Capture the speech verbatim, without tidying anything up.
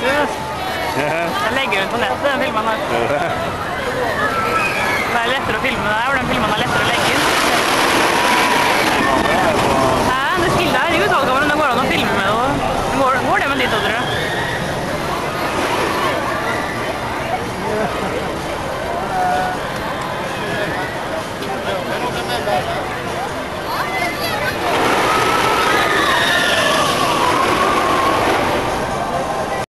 Jeg legger den på nettet, den filmen her. Det er lettere å filme der, og den filmen er lettere å legge inn. Hæ? Det spiller her i utvalget.